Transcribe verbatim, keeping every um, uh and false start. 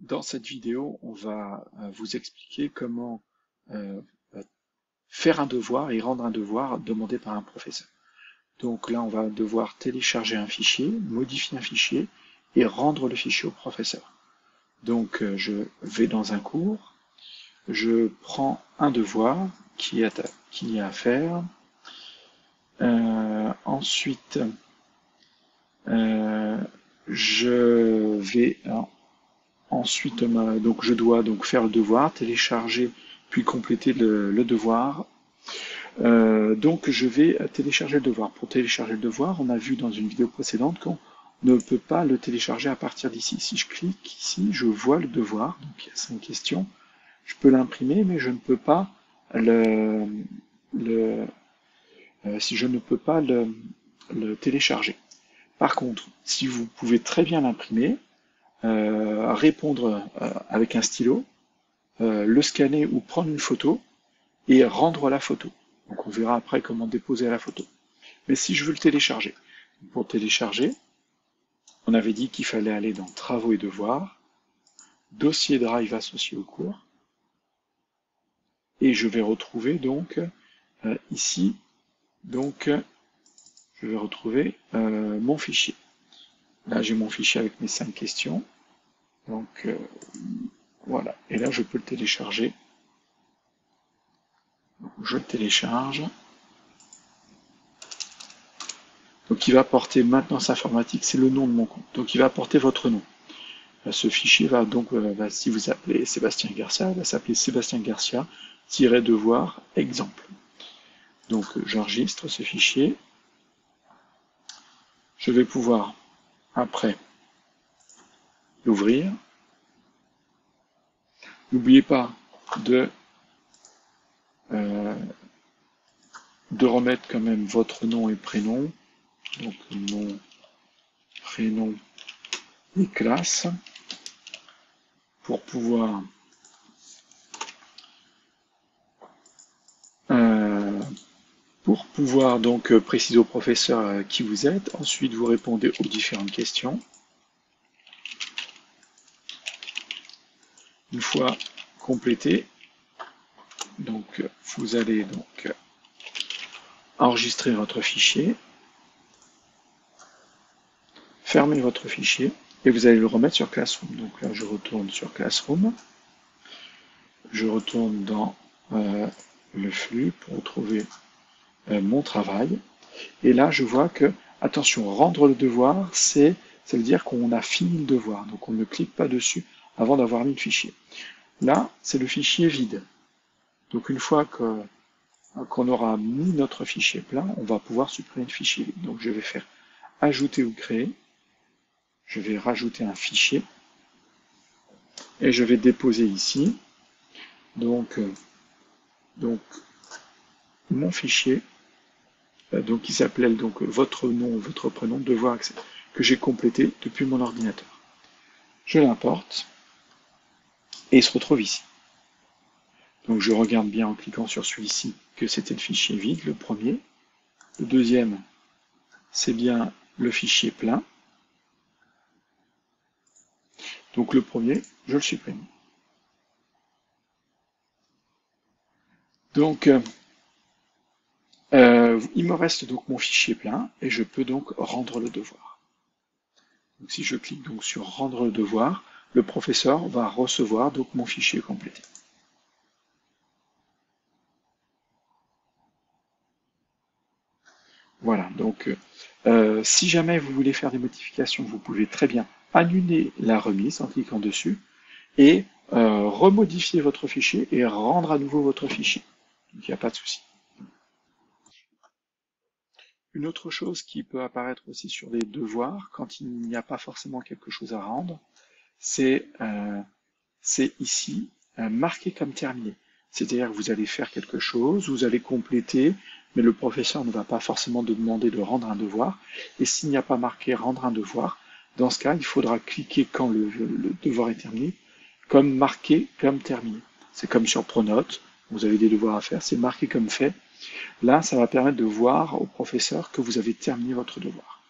Dans cette vidéo, on va euh, vous expliquer comment euh, faire un devoir et rendre un devoir demandé par un professeur. Donc là, on va devoir télécharger un fichier, modifier un fichier et rendre le fichier au professeur. Donc euh, je vais dans un cours, je prends un devoir qui est à, qui est à faire. Euh, ensuite, euh, je vais ensuite donc je dois donc faire le devoir, télécharger puis compléter le, le devoir. Euh, donc je vais télécharger le devoir. Pour télécharger le devoir, on a vu dans une vidéo précédente qu'on ne peut pas le télécharger à partir d'ici. Si je clique ici, je vois le devoir, donc il y a cinq questions. Je peux l'imprimer, mais je ne peux pas le, le euh, si je ne peux pas le, le télécharger. Par contre, si vous pouvez très bien l'imprimer, euh, répondre euh, avec un stylo, euh, le scanner ou prendre une photo et rendre la photo. Donc on verra après comment déposer la photo. Mais si je veux le télécharger, pour télécharger, on avait dit qu'il fallait aller dans Travaux et devoirs, Dossier Drive associé au cours, et je vais retrouver donc euh, ici, donc je vais retrouver euh, mon fichier. Là j'ai mon fichier avec mes cinq questions, donc euh, voilà, et là je peux le télécharger. Je le télécharge. Donc il va porter maintenance informatique, c'est le nom de mon compte. Donc il va porter votre nom. Ce fichier va donc, va, si vous appelez Sébastien Garcia, il va s'appeler Sébastien Garcia-devoir exemple. Donc j'enregistre ce fichier. Je vais pouvoir après l'ouvrir. N'oubliez pas de, euh, de remettre quand même votre nom et prénom. Donc nom, prénom et classe pour pouvoir euh, pour pouvoir donc préciser au professeur qui vous êtes. Ensuite, vous répondez aux différentes questions. Une fois complété, donc vous allez donc enregistrer votre fichier, fermer votre fichier et vous allez le remettre sur Classroom. Donc là, je retourne sur Classroom, je retourne dans euh, le flux pour retrouver euh, mon travail. Et là, je vois que, attention, rendre le devoir, c'est, ça veut dire qu'on a fini le devoir. Donc on ne clique pas dessus avant d'avoir mis le fichier. Là, c'est le fichier vide. Donc une fois que qu'on aura mis notre fichier plein, on va pouvoir supprimer le fichier vide. Donc je vais faire ajouter ou créer. Je vais rajouter un fichier. Et je vais déposer ici. Donc, donc mon fichier, donc qui s'appelait donc votre nom, votre prénom, devoir accès, que j'ai complété depuis mon ordinateur. Je l'importe et il se retrouve ici. Donc je regarde bien en cliquant sur celui-ci que c'était le fichier vide, le premier. Le deuxième, c'est bien le fichier plein. Donc le premier, je le supprime. Donc euh, il me reste donc mon fichier plein et je peux donc rendre le devoir. Donc si je clique donc sur rendre le devoir, le professeur va recevoir donc mon fichier complété. Voilà, donc euh, si jamais vous voulez faire des modifications, vous pouvez très bien annuler la remise en cliquant dessus et euh, remodifier votre fichier et rendre à nouveau votre fichier. Donc il n'y a pas de souci. Une autre chose qui peut apparaître aussi sur les devoirs, quand il n'y a pas forcément quelque chose à rendre, c'est euh, ici euh, marqué comme terminé. C'est-à-dire que vous allez faire quelque chose, vous allez compléter, mais le professeur ne va pas forcément te demander de rendre un devoir. Et s'il n'y a pas marqué rendre un devoir, dans ce cas, il faudra cliquer quand le, le devoir est terminé, comme marqué comme terminé. C'est comme sur Pronote, vous avez des devoirs à faire, c'est marqué comme fait. Là, ça va permettre de voir au professeur que vous avez terminé votre devoir.